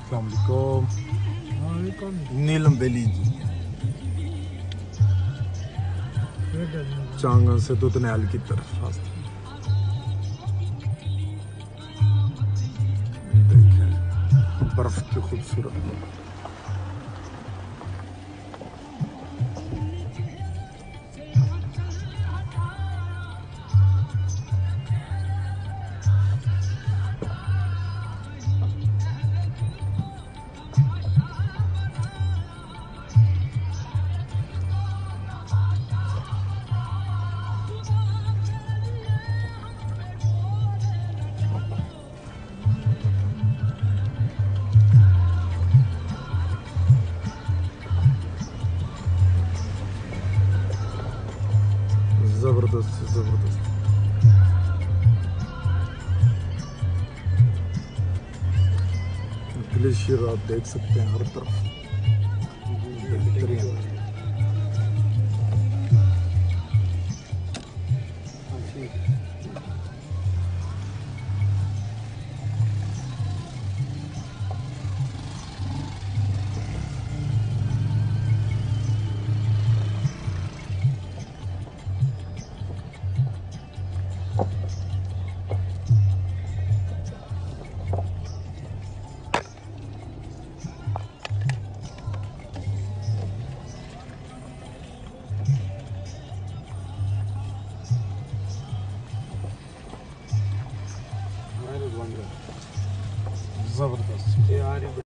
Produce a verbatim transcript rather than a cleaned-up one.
अस्सलाम वालेकुम। नीलम वैली जी चांगा से दुतनैल की तरफ रास्ता। देखें बर्फ की खूबसूरत जबरदस्त जबरदस्त। ग्लेशियर आप देख सकते हैं हर तरफ बेहतरीन। जबरदस्त।